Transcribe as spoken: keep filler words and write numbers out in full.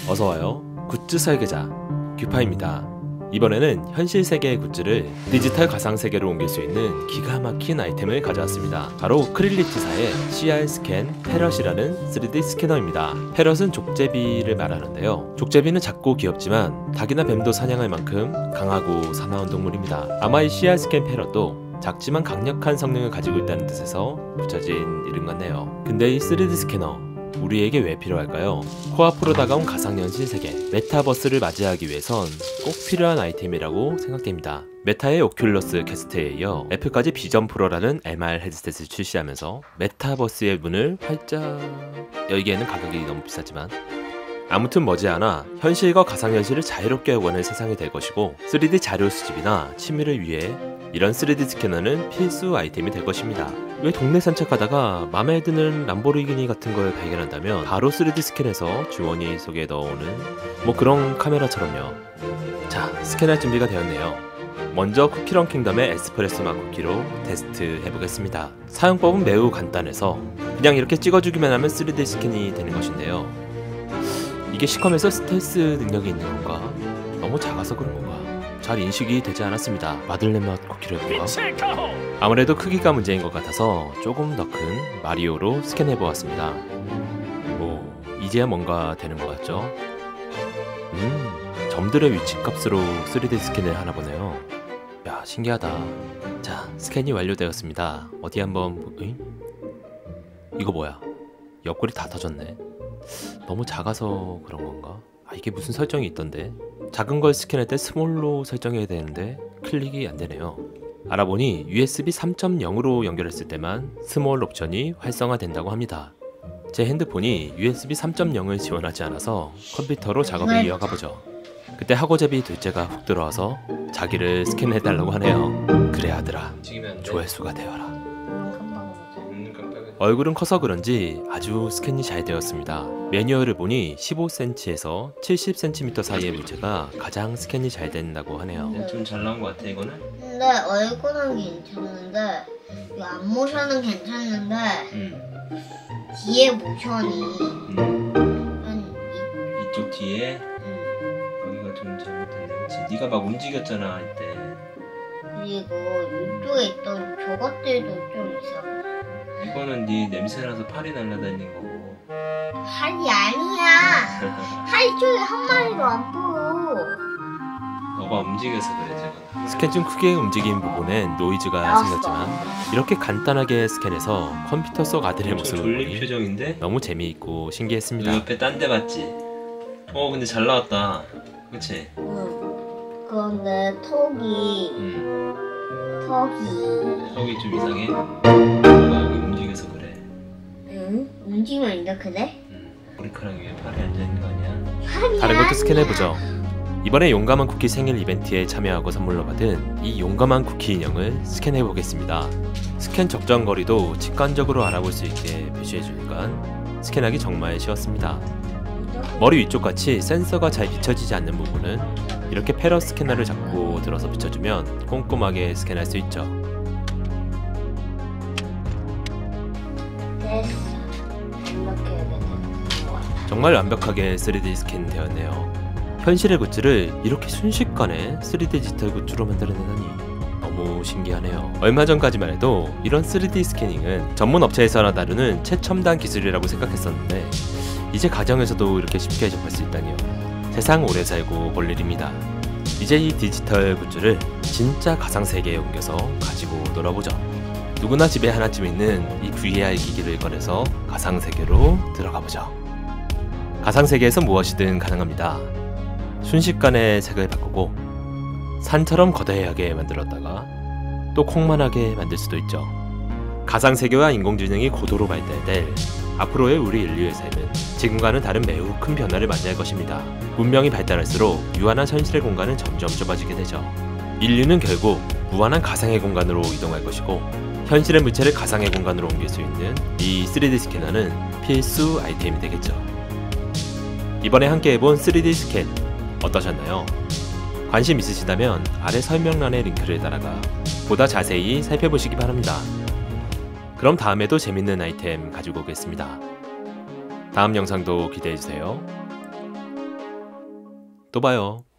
어서와요. 굿즈 설계자 규파입니다. 이번에는 현실 세계의 굿즈를 디지털 가상 세계로 옮길 수 있는 기가 막힌 아이템을 가져왔습니다. 바로 크릴리티사의 씨알 스캔 페럿이라는 쓰리디 스캐너입니다. 페럿은 족제비를 말하는데요. 족제비는 작고 귀엽지만 닭이나 뱀도 사냥할 만큼 강하고 사나운 동물입니다. 아마 이 씨알 스캔 페럿도 작지만 강력한 성능을 가지고 있다는 뜻에서 붙여진 이름 같네요. 근데 이 쓰리디 스캐너 우리에게 왜 필요할까요? 코앞으로 다가온 가상현실 세계 메타버스를 맞이하기 위해선 꼭 필요한 아이템이라고 생각됩니다. 메타의 오큘러스 캐스트에 이어 애플까지 비전 프로라는 엠알 헤드셋을 출시하면서 메타버스의 문을 활짝 열기에는 가격이 너무 비싸지만 아무튼 머지않아 현실과 가상현실을 자유롭게 원하는 세상이 될 것이고 쓰리디 자료 수집이나 취미를 위해 이런 쓰리디 스캐너는 필수 아이템이 될 것입니다. 왜 동네 산책하다가 맘에 드는 람보르기니 같은 걸 발견한다면 바로 쓰리디 스캔해서 주머니 속에 넣어오는 뭐 그런 카메라처럼요. 자, 스캔할 준비가 되었네요. 먼저 쿠키런 킹덤의 에스프레소 맛 쿠키로 테스트 해보겠습니다. 사용법은 매우 간단해서 그냥 이렇게 찍어주기만 하면 쓰리디 스캔이 되는 것인데요. 이게 시컴에서 스텔스 능력이 있는 건가? 너무 작아서 그런 건가? 잘 인식이 되지 않았습니다. 마들렌 맛 쿠키로 해볼까? 아무래도 크기가 문제인 것 같아서 조금 더 큰 마리오로 스캔해보았습니다. 오, 이제야 뭔가 되는 것 같죠? 음, 점들의 위치값으로 쓰리디 스캔을 하나 보네요. 야, 신기하다. 자, 스캔이 완료되었습니다. 어디 한번... 으잉? 이거 뭐야? 옆구리 다 터졌네. 너무 작아서 그런 건가? 아, 이게 무슨 설정이 있던데? 작은 걸 스캔할 때 스몰로 설정해야 되는데 클릭이 안 되네요. 알아보니 유에스비 삼 점 영으로 연결했을 때만 스몰 옵션이 활성화된다고 합니다. 제 핸드폰이 유에스비 삼 점 영을 지원하지 않아서 컴퓨터로 작업을 이어가보죠. 그때 하고제비 둘째가 훅 들어와서 자기를 스캔해달라고 하네요. 그래 아들아, 조회수가 되어라. 얼굴은 커서 그런지 아주 스캔이 잘 되었습니다. 매뉴얼을 보니 십오 센티미터에서 칠십 센티미터 사이의 물체가 가장 스캔이 잘 된다고 하네요. 좀 잘 나온 것 같아 이거는? 근데 얼굴은 괜찮은데 이 앞모션은 괜찮은데 음. 뒤에 모션이 음. 이, 이쪽 뒤에 음. 여기가 좀 잘못됐네. 그치? 네가 막 움직였잖아 이때. 그리고 이쪽에 있던 저것들도 좀 이상해. 이거는 네 냄새나서 팔이 날아다니는 거고. 팔이 아니야. 팔 쪽에 한 마리도 안 보여. 너가 움직여서 그래 제가. 스캔 중 크게 움직인 부분엔 노이즈가 나왔어. 생겼지만 이렇게 간단하게 스캔해서 컴퓨터 속 아들의 모습을 보니 표정인데? 너무 재미있고 신기했습니다. 옆에 딴 데 봤지? 어 근데 잘 나왔다. 그치? 응. 그런데 턱이 응. 턱이 턱이 좀 이상해? 너가 여기 움직여서 그래. 응? 움직이면 이렇게 돼? 응. 머리카락 위에 팔이 앉아있는 거 아니야? 팔이 다른 것도 아니야. 스캔해보죠. 이번에 용감한 쿠키 생일 이벤트에 참여하고 선물로 받은 이 용감한 쿠키 인형을 스캔해보겠습니다. 스캔 적정 거리도 직관적으로 알아볼 수 있게 표시해주니까 스캔하기 정말 쉬웠습니다. 머리 위쪽같이 센서가 잘 비춰지지 않는 부분은 이렇게 페럿 스캐너를 잡고 들어서 비춰주면 꼼꼼하게 스캔할 수 있죠. 됐어. 이렇게 해야 돼. 정말 완벽하게 쓰리디 스캔 되었네요. 현실의 굿즈를 이렇게 순식간에 쓰리디 디지털 굿즈로 만들어내다니 너무 신기하네요. 얼마 전까지만 해도 이런 쓰리디 스캐닝은 전문 업체에서나 다루는 최첨단 기술이라고 생각했었는데 이제 가정에서도 이렇게 쉽게 접할 수 있다니요. 세상 오래 살고 볼 일입니다. 이제 이 디지털 굿즈를 진짜 가상세계에 옮겨서 가지고 놀아보죠. 누구나 집에 하나쯤 있는 이 브이알 기기를 꺼내서 가상세계로 들어가보죠. 가상세계에서 무엇이든 가능합니다. 순식간에 색을 바꾸고 산처럼 거대하게 만들었다가 또 콩만하게 만들 수도 있죠. 가상세계와 인공지능이 고도로 발달될 앞으로의 우리 인류의 삶은 지금과는 다른 매우 큰 변화를 맞이할 것입니다. 문명이 발달할수록 유한한 현실의 공간은 점점 좁아지게 되죠. 인류는 결국 무한한 가상의 공간으로 이동할 것이고 현실의 물체를 가상의 공간으로 옮길 수 있는 이 쓰리디 스캐너는 필수 아이템이 되겠죠. 이번에 함께 해본 쓰리디 스캔 어떠셨나요? 관심 있으시다면 아래 설명란의 링크를 따라가 보다 자세히 살펴보시기 바랍니다. 그럼 다음에도 재밌는 아이템 가지고 오겠습니다. 다음 영상도 기대해주세요. 또 봐요.